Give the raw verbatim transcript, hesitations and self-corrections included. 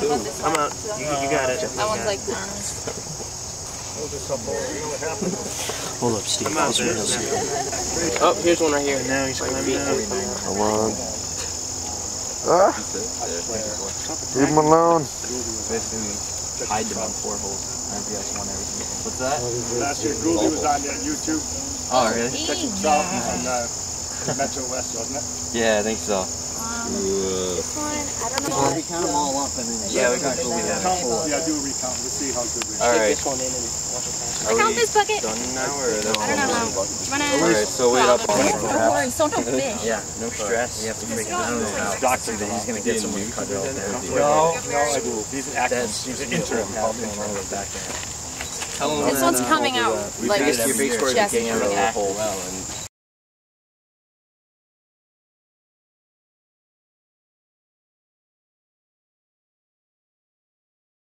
about this one. I'm out. You, you got it. That one's like Hold up, Steve. I'm out there. Oh, here's one right here. Now he's climbing down. Come on. Ah! Leave him alone. Basically, hide them on four holes. Everybody else won everything. What's that? Last year, Groovy was on uh, YouTube. Oh, really? Check himself. He's on uh, Metro West, wasn't it? Yeah, I think so. Um, this one, I don't know. We count them all up and then. Yeah, we can go with that. Yeah, do a recount. Let's see how good we are. All right. This one in and watch it pass. I count this bucket. Done now, or I don't know how. Do you wanna? Alright, so wait up on it. Don't so don't fish. Yeah, no stress. You have to freaking know this doctor that he's gonna get someone to cut it all down. No, no, I do. He's an active. He's an interim. This one's coming out like your big score is getting out of the hole.